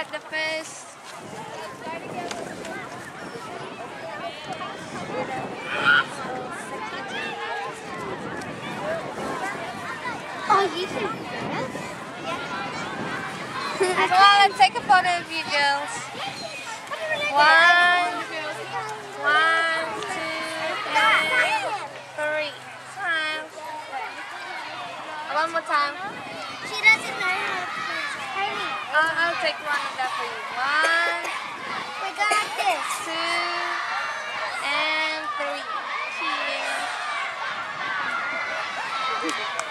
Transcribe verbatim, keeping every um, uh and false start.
at the first. Oh, you can do that? Yeah. Come on, let's take a photo of you girls. One, one, two, and three. Smile. One more time. She doesn't know how to tiny. I'll, I'll take one of that for you. One, We got this. two, and three. Cheers.